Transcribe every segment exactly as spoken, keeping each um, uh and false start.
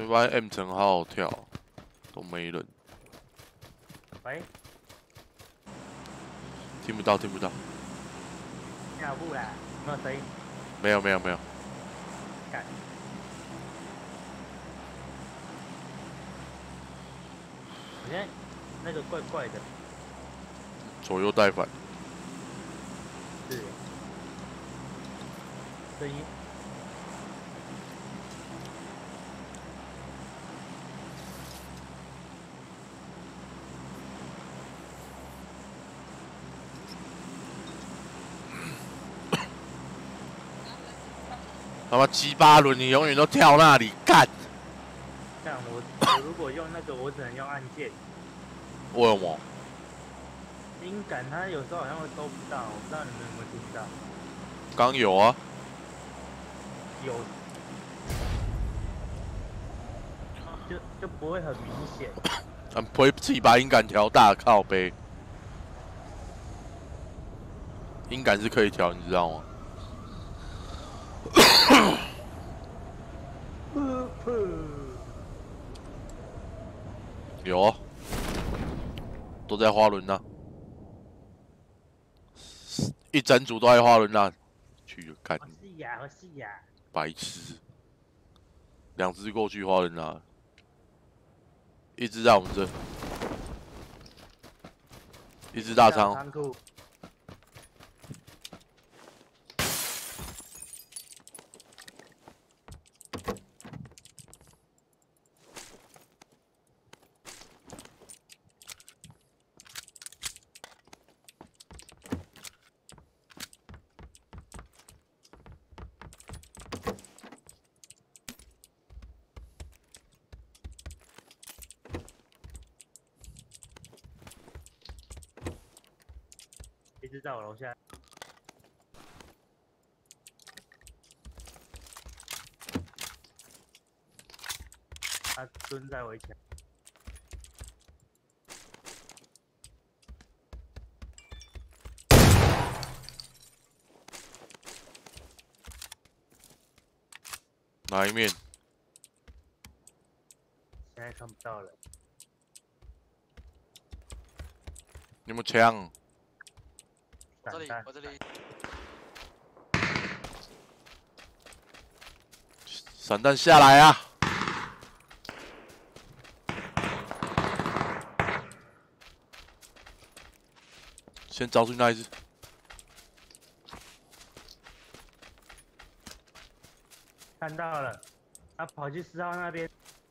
没发现 M 层好好跳，都没人。 喂， 听不到，听不到。 跳步啦，有没有声音？ 没有，没有，没有。 干。我现在那个怪怪的。 左右带反。 是。声音。 他妈鸡巴轮，你永远都跳那里干。 像我，我如果用那个，我只能用按键。 为什么？ 音感它有时候好像会收不到，我不知道你们有没有听到。 刚有啊。 有。就就不会很明显。 嗯，不会自己把音感调大，靠背。音感是可以调，你知道吗？有啊，都在花轮那，一整组都在花轮那，去看。 我是呀，我是呀。 白痴，两只过去花轮那，一只在我们这，一只大仓。 仓库。一直在我楼下。他蹲在围墙。 哪一面？ 现在看不到了。 你有没有枪？ 这里，我这里。 散弹下来啊！先找出那一只。 看到了，他跑去四号那边。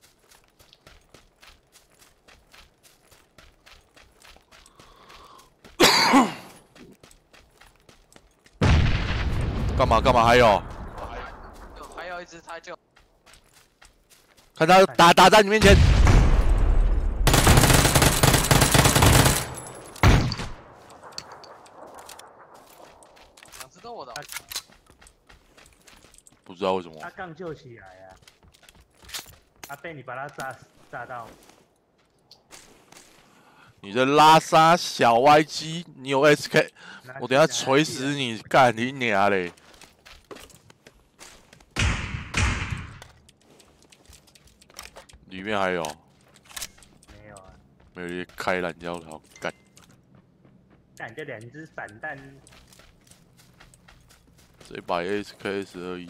干嘛干嘛？还有？ 还有一只，他就看他打打在你面前。 两只都我的。 不知道为什么。 他刚救起来呀、啊，他被你把他炸炸到。 你的拉沙小歪鸡，你有 S K， 我等下锤死你，干你娘嘞！里面还有？ 没有啊。 没有，一开蓝胶条干。 干这两只散弹。 这一把 S K 十二一，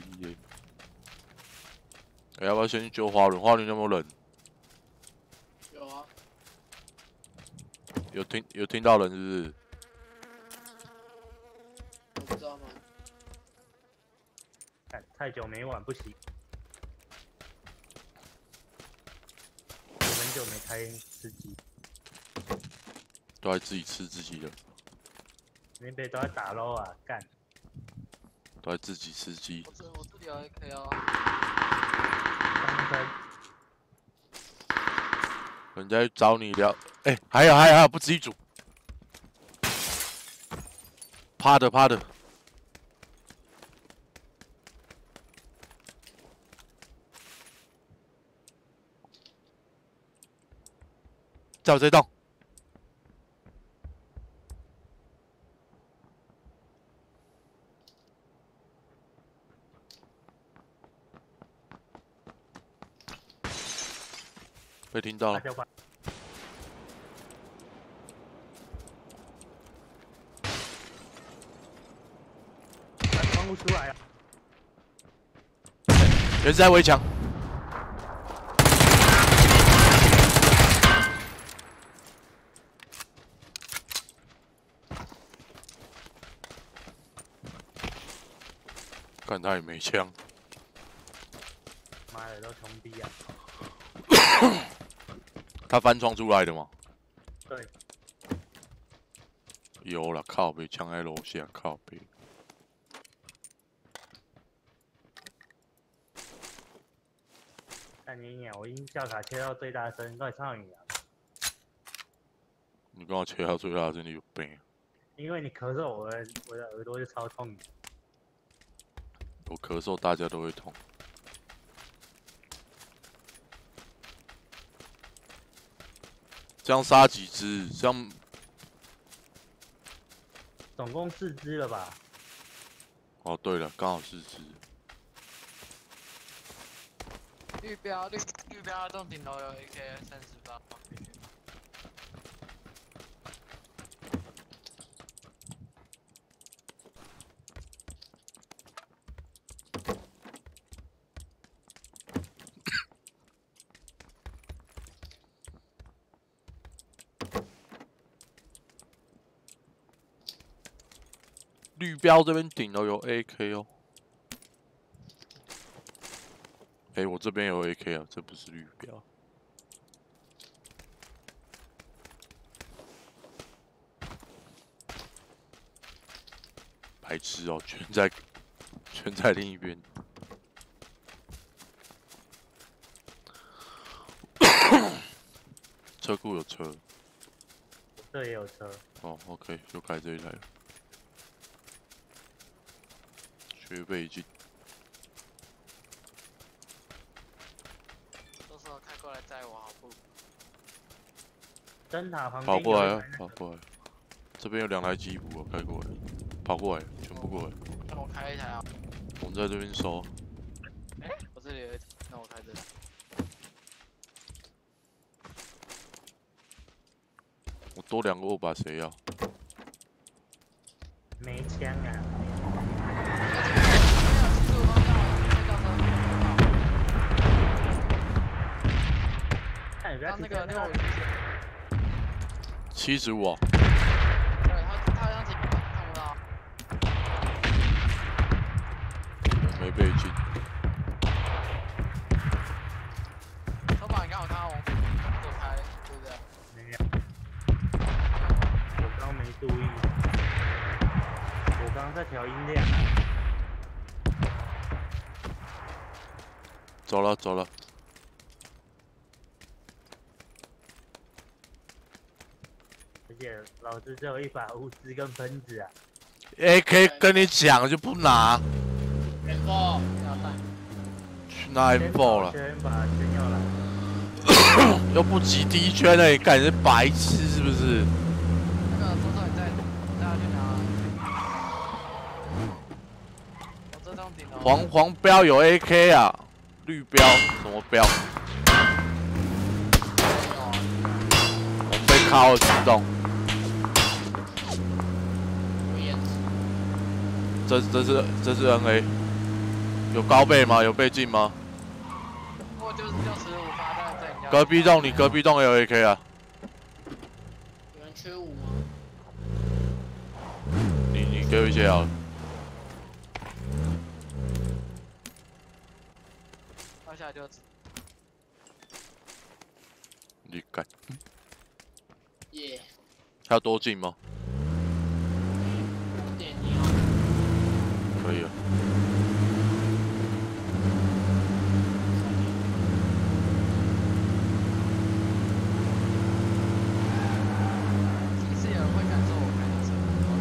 欸，要不要先去救花轮？花轮有没有人？ 有啊。 有听有听到人是不是？ 我不知道吗？ 干太久没玩不行。我很久没开吃鸡。 都在自己吃自己的。 那边都在打 low 啊，干。 都在自己吃鸡。 我这我这里有 A K 啊。 刚才。 人家找你聊，哎，欸，还有还有还有，不止一组。趴的趴的。在我这栋。 被听到了。 就快。窗户出来了。 有人在围墙。 看他也没枪， 妈的，都穷逼啊！ 他翻窗出来的吗？ 对， 有了，靠北，枪在楼下，靠北。 看你鸟，我音效卡切到最大声，快操你啊！ 你跟我切到最大声，你有病！ 因为你咳嗽，我的我的耳朵就超痛的。 我咳嗽，大家都会痛。这样杀几只？这样总共四只了吧？ 哦，对了，刚好四只。 绿标绿绿标洞顶楼有 A K 三十八。 绿标这边顶楼有 A K 哦。哎、欸，我这边有 A K 啊，这不是绿标。白痴哦，全在全在另一边。车库有车。 这也有车。 哦 ，OK， 就开这一台了。 学倍镜， 到时候开过来载我好不？ 灯塔旁边。 跑过来啊，跑过来！这边有两台吉普，开过来，跑过来，全部过来。 那我开一台啊。 我们在这边收。 哎、欸，我这里有一台，那我开这。 我多两个握把，谁要？ 没枪啊！ 他那个那个七十五哦。 对他，他好像看不到。 没倍镜。 老板，你刚好看到我躲开，对不对？ 没有。我刚没注意。我刚在调音量。 走了，走了。 而且老子只有一把物资跟喷子啊 ！A K 跟你讲就不拿。 M 四要带。 去拿 M 四了。 先把圈要来。 又不急第一圈呢，干你是白痴是不是？ 那个左手你再带他去拿。我这栋顶楼。 黄黄标有 A K 啊，绿标什么标？我们被卡了自动。 这这是这是 N A， 有高倍吗？有倍镜吗？ 我就是六十五发弹在你家。 隔壁栋，你隔壁栋也有 A K 啊？ 有人缺五吗？ 你你给我一些好了。 放下就。 你干。 耶。 还要多近吗？ 可以了。 其实有人会感受我开的车，我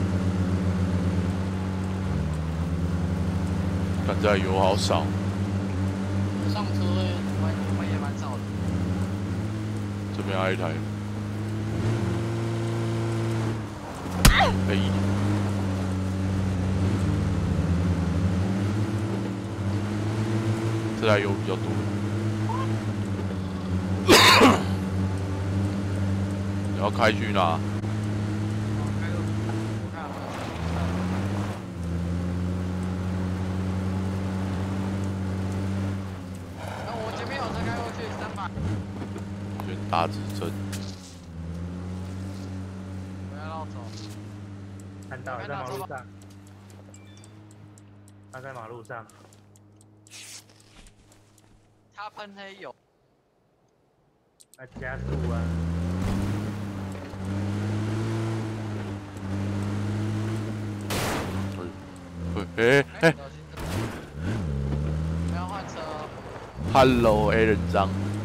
感受。 感觉油好少。 上车会，我我们也蛮少的。 这边还有一台。哎。 这台油比较多。 要开去哪？ 我前面有车开过去，三百。 先打指针。 我要绕走。 看到了，在马路上。他在马路上。 他喷黑油。 他加速啊！ 哎哎。 不要换车。 Hello， A 人张。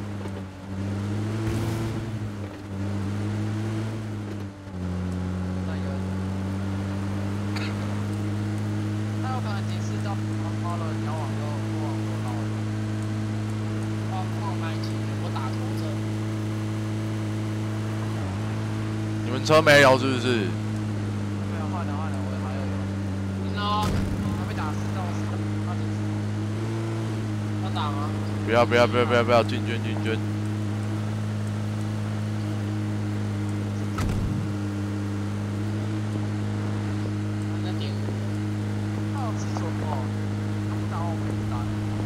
那有。他有可能警示到猫了，你要往右，不往左绕。往往南行，我打头车。 你们车没有是不是？ 没有换了换了，我还有油。你呢？还没打四到四，他警示。要打吗？ 不要不要不要不要不要进圈进圈！ 那点，他有执着哦，他不打我们不打。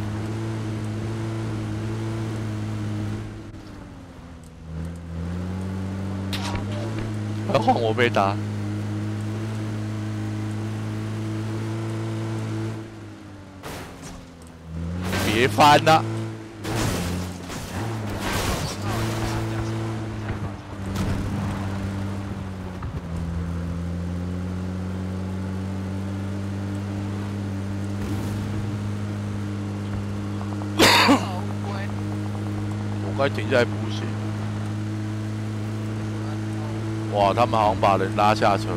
要换我被打。别翻了！我该停下来补血。哇，他们好像把人拉下车。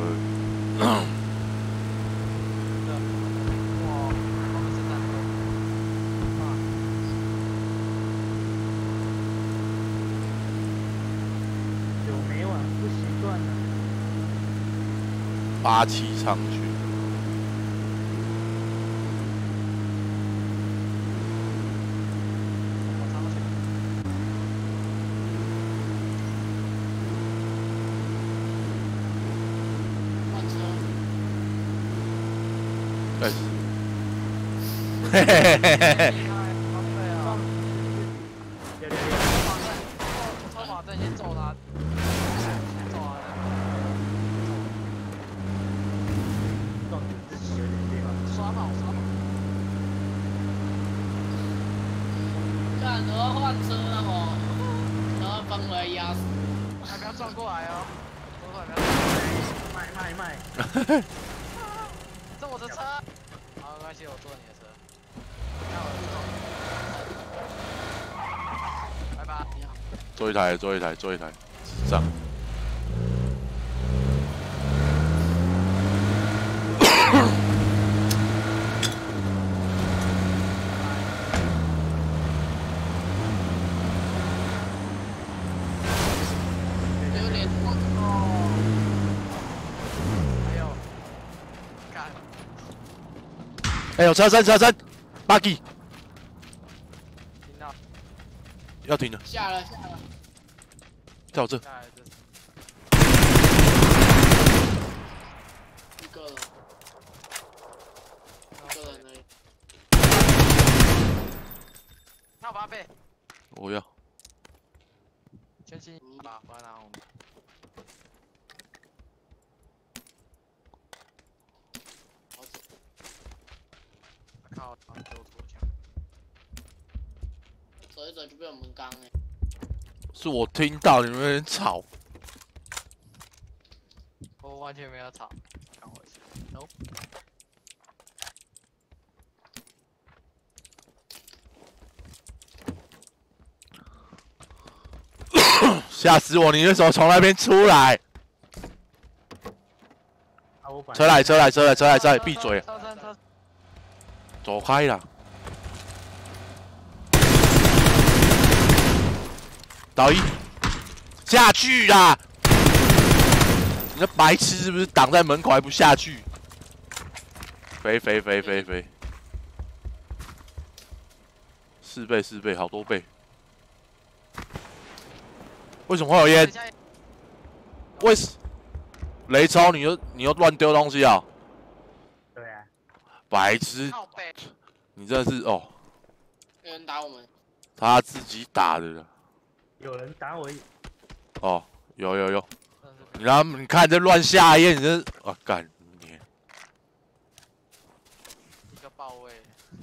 八七上去， 换车。 哎，嘿嘿嘿嘿嘿。 超马正先揍他。干，我要换车了哦，然后帮我来压死我，还不要撞过来哦，不要卖卖卖！ 这我的车，好，没关系，我坐你的车，那我坐，拜拜，你好， 坐一台，坐一台，坐一台，上。哎呦，车身车身 ，buggy， 停了， 要停了， 下了下了， 在我这， 一个人，一个人而已，那我八倍， 我要， 全新吧，我要拿红。靠！给我脱枪，走一走就被我们刚哎。 是我听到你们有点吵。 我完全没有吵，看我一下。No。 吓死我！你为什么从那边出来？车来，车来，车来，车来，车来！闭嘴！走开啦！导一，下去啦！你那白痴是不是挡在门口还不下去？飞飞飞飞飞！四倍四倍，好多倍！为什么会有烟？ 为什雷超你又你又乱丢东西啊？ 对啊， 白痴！ 靠背， 你真的是哦， 有人打我们， 他自己打的了。 有人打我一， 哦，有有有， 真的是你让他们你看这乱下咽，你这啊干你！ 一个爆位。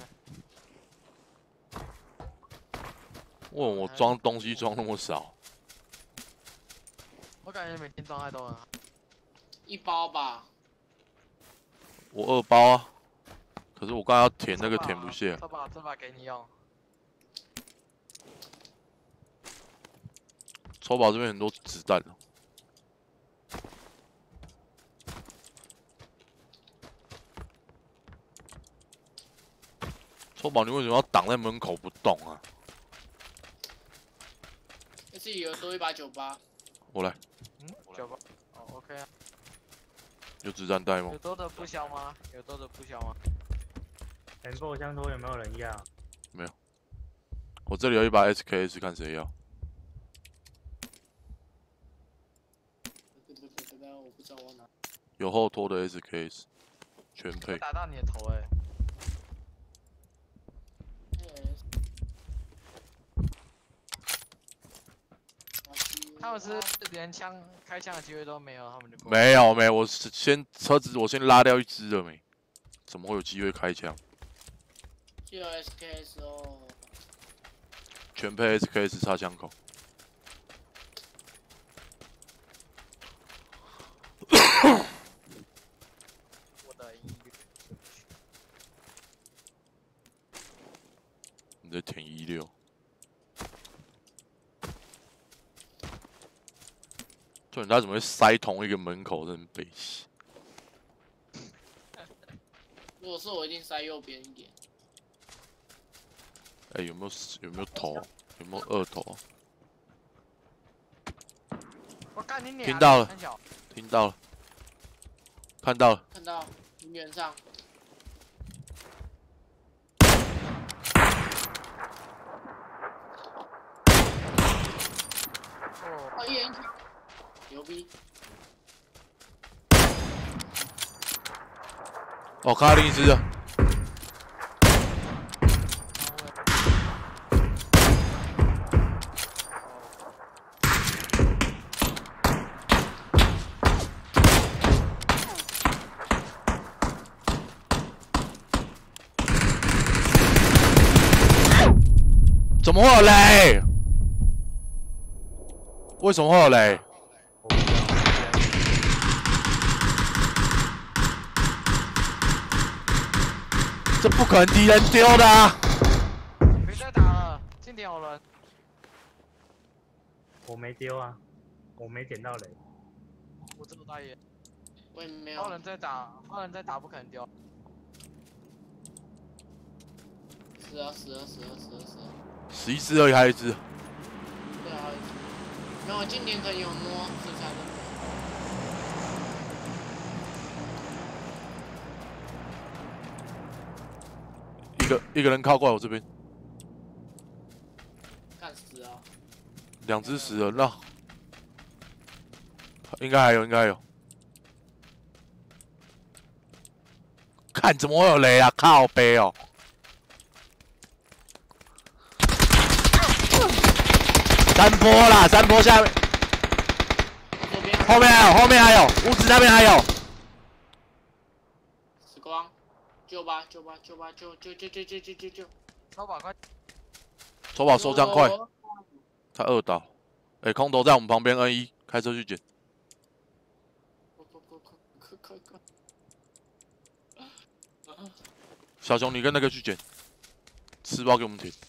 问我装东西装那么少， 我感觉每天状态都很好。 一包吧， 我二包啊。可是我刚才要填那个填不下。 这把这把给你用。 抽宝这边很多子弹哦。抽宝，你为什么要挡在门口不动啊？ 这次有多一把九八， 我来， 嗯，九八。哦 ，OK 啊。 有子弹袋吗有？多的不消吗？有多的不消吗？ M 四枪托有没有人要？ 我这里有一把 S K S， 看谁要。 不不不不，我不知道我哪。 有后拖的 S K S， 全配。 打到你的头哎、他们是连枪开枪的机会都没有，他们就过没有没有，我是先车子我先拉掉一只了没？怎么会有机会开枪？ 只有 S K S 哦。 全配 S K S 插枪口。 我的音乐。 你在填一六。就他怎么会塞同一个门口？真北西。 如果是我，一定塞右边一点。 哎、欸，有没有有没有头？有没有二头？ 我干你娘！ 听到了很小听到了，看到了。 看到平原上， 哦， 哦，一人一枪，牛逼！ 哦，看到另一只了。怎么会有雷？为什么会有雷？ 我不知道。 这不可能敌人丢的啊！ 别再打了，今天有人。 我没丢啊，我没捡到雷。 我这个大爷， 我也没有有。 人在打，有人在打，不可能丢。 死了死了死了死了死了！ 十一只而已，还有一只。 对啊，没有，今年可能有摸食材的。 一个一个人靠过来我这边， 干死啊！ 两只死了，那应该还有，应该还有。看怎么会有雷啊？靠背哦！山坡啦，山坡下面， 左边后面还有，后面还有，屋子那边还有。 死光，救吧救吧救吧救救救救救救救救！ 超把快， 手把收枪快， 哦他二倒。哎、欸，空投在我们旁边 N 一，开车去捡。 快快快快快快快！ 小熊，你跟那个去捡，吃包给我们填。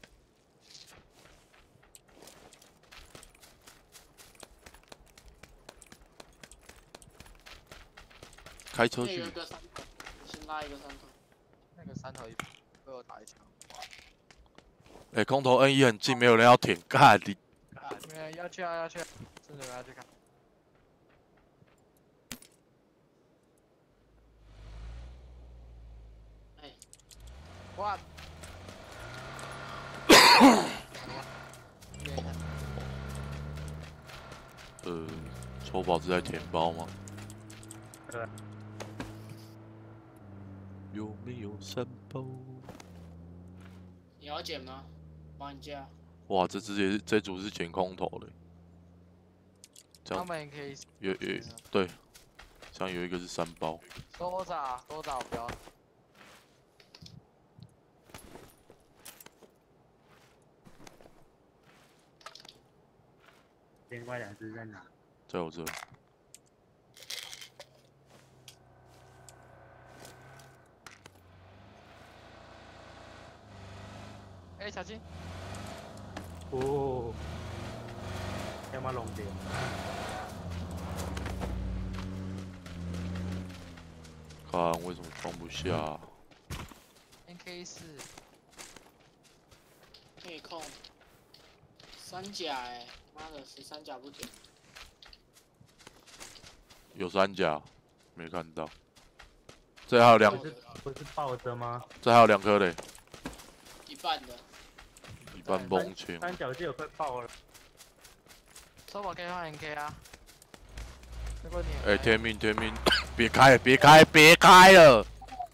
开车去那有一。个山头，先拉一个山头。 那个山头一被我打一枪。 哎、欸，空投 N 一很近，没有人要舔，干你！ 啊，没有要去啊要去啊，真的要去看。 哎， 哇！ 呃， 抽宝是在填包吗？ 对。 有没有三包？ 你要捡吗？帮你加。 哇，这只也是这组是捡空投的。这样他们也可以有有对，像有一个是三包。 多找多找标。 另外两只在哪？ 在我这。 哎、欸，小心！ 哦，要么龙点。 看为什么装不下 ？N K 四。 内控。三甲哎、欸，妈的，十三甲不点。 有三甲，没看到。这还有两， 不是不是抱着吗？ 这还有两颗嘞。 一半的。 一半崩清。 三角就有快爆了。 收宝可以换 N K 啊。如果你哎、欸，天命天命，别开别开别开了！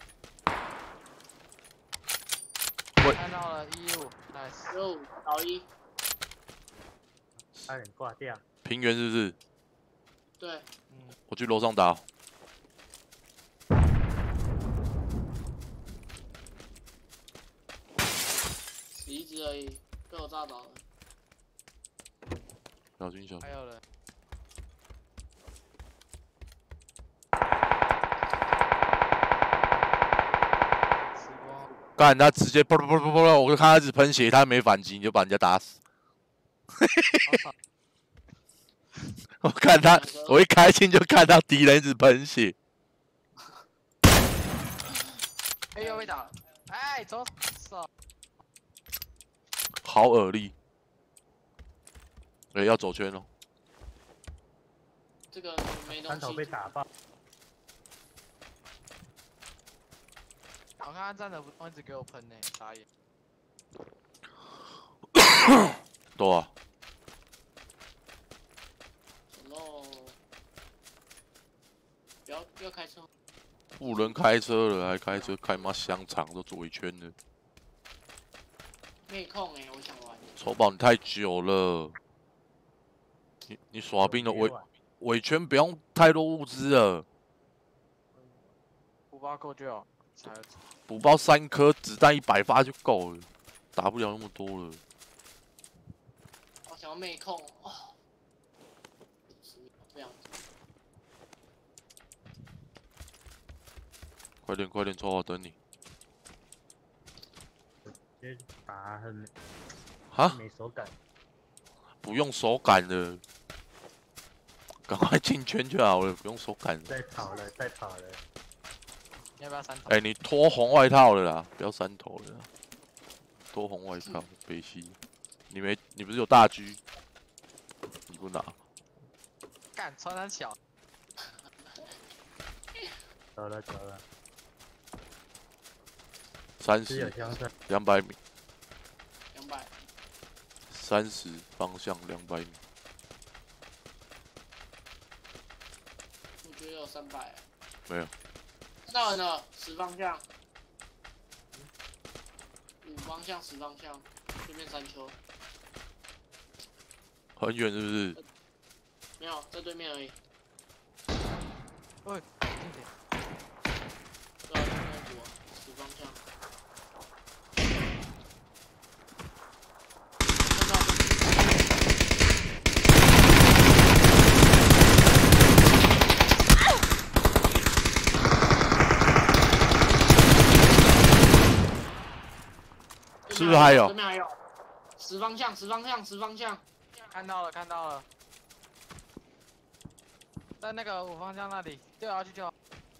看到了一五 ，nice。 哟，倒一。 差点挂掉。 平原是不是？ 对。 嗯。 我去楼上打。 十一只而已，被我炸倒了。 小心小心。 还有人。时光。 干他直接噗噗噗噗噗，我就看他一直喷血，他没反击，你就把人家打死。我看他，我一开心就看到敌人一直喷血。 哎呦，被打了！哎，走手。 好耳力。哎、欸，要走圈哦。 这个没东西。 三头被打爆。 我看他站着不动，一直给我喷呢，傻眼。 对啊。 然后不要不要开车。 不能开车了，还开车开妈香肠都走一圈了。 内控哎、欸，我想玩。 抽宝你太久了，你你耍兵的尾尾圈不用太多物资了。 补包够就好。 补包三颗，子弹一百发就够了，打不了那么多了。 我想要内控哦。这样子。 快点快点抽好，等你。 直接打很啊？ 没手感。 不用手感的，赶快进圈就好了，不用手感。 再跑了，再跑了。 你要不要三头？ 哎、欸，你脱红外套了啦，不要三头了啦。脱红外套，北西。你没，你不是有大狙？你不拿？ 干，穿山小。 走了走了。 三十，两百米。 两百。 三十方向两百米。 我觉得有三百。 没有。 看到人了，十方向。五方向，十方向，对面山丘。 很远是不是？ 没有，在对面而已。 喂，近点。 对啊，对面组，十方向。 是不是还有？ 对面还有。十方向，十方向，十方向。 看到了，看到了。在那个五方向那里，掉下去就好。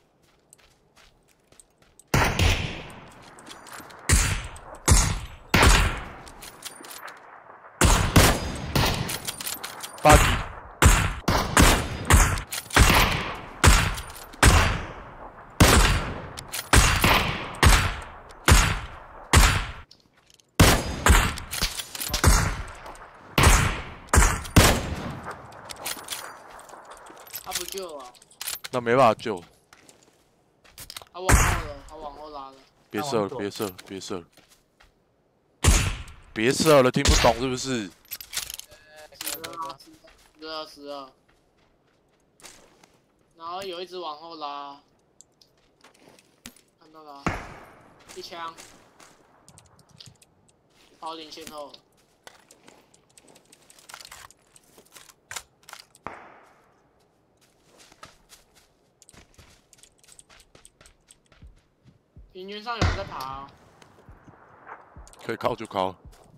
八级。 救啊！ 那没办法救。 他往后了，他往后拉了。 别射了，别射了，别射了，别射了，听不懂是不是？ 十二十二，然后有一只往后拉，看到了，一枪，跑领先后。 平原上有人在爬、哦， 可以靠就靠。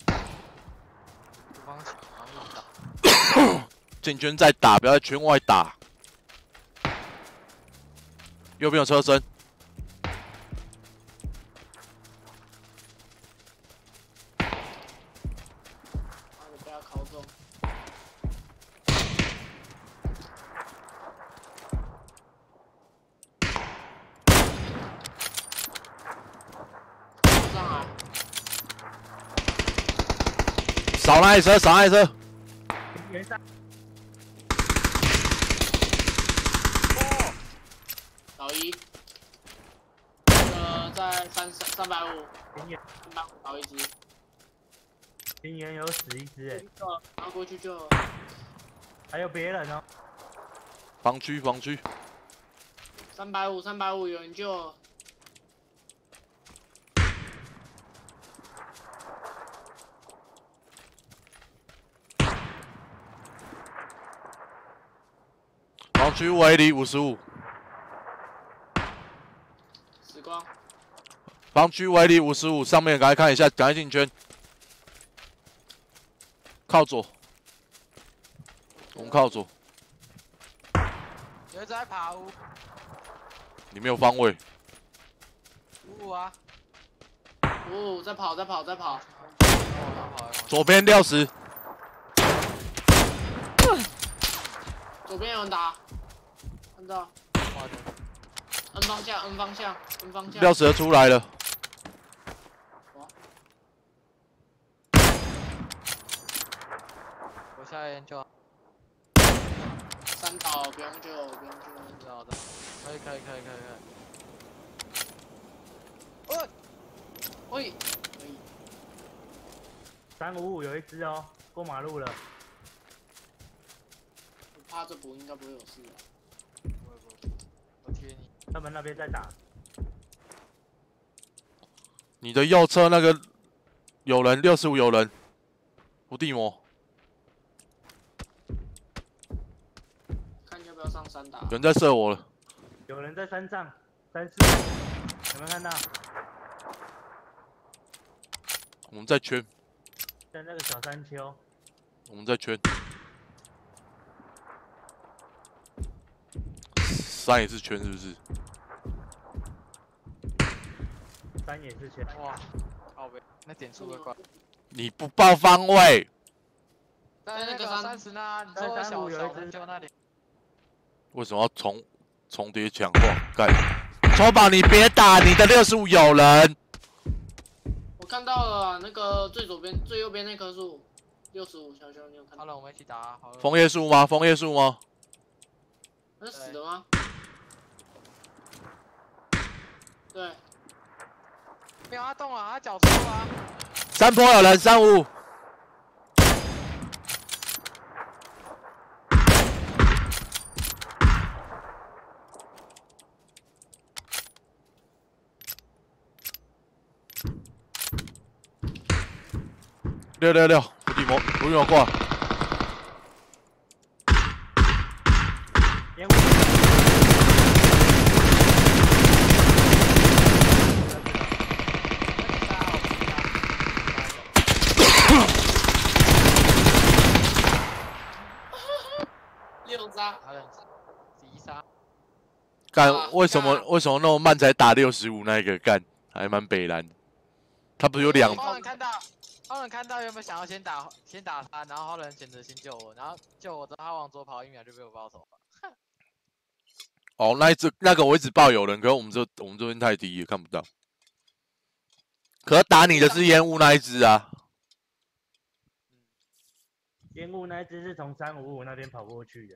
方强好像打。 进圈再打，不要在圈外打。右边有车身， 差点被他敲中。上来。 少那一车，少那一车。 原上老一，呃，在三三三百五， 平原三百五倒一只， 平原有死一只哎， 然后过去就还有别人哦。 防区，防区。 三百五，三百五有人救。 防区围里五十五， 时光， 防区围里五十五，上面赶快看一下，赶快进圈，靠左，我们靠左， 有一只在爬屋， 你没有方位， 五五啊， 哦，在跑，在跑，在跑， 哦，跑来跑去。 左边六十， 左边有人打，看到哇的 ，N 方向，N 方向，N 方向， 六十出来了， 我下来研究。 三倒，不用救，不用救， 知道的，可以可以可以可以可以。哦， 喂，可以， 三五五有一只哦，过马路了。 我怕这补应该不会有事吧？ 不会不会，我贴你。 他们那边在打， 你的右侧那个有人，六十五有人，伏地魔， 看要不要上山打有。人在射我了， 有人在山上，三四，有没有看到？ 我们在圈， 在那个小山丘， 我们在圈，三也是圈是不是？ 山也是圈。 哇，靠背，那点数会怪。 你不报方位， 在那个三十呢，你说小小的就那里。 为什么要重重叠抢话？干，抽宝你别打，你的六十五有人。 我看到了那个最左边、最右边那棵树，六十五，小熊，你有看到？ 好了，我们一起打。好了。 枫叶树吗？枫叶树吗？ 那是死的吗？对， 没有他动了，他脚抽了。 山坡有人，三五五。六六六，伏地魔，伏地魔过。 烟雾。 六杀， 好了，击杀。 干， 啊为什么干为什么那么慢才打六十五那一个干，还蛮北蓝的。他不是有两后人看到，后人看到原本想要先打先打他，然后后人选择先救我，然后救我之后他往左跑一秒就被我爆头了。 哦，那一只那个我一直报有人，可是我们这我们这边太低了，看不到。可是打你的是烟雾那一只啊。 烟雾那一只是从三五五那边跑过去的。